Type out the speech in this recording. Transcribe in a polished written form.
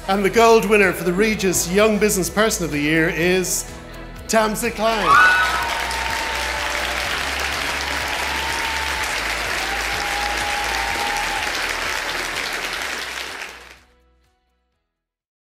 And the gold winner for the Regis Young Business Person of the Year is Tamsin Klein.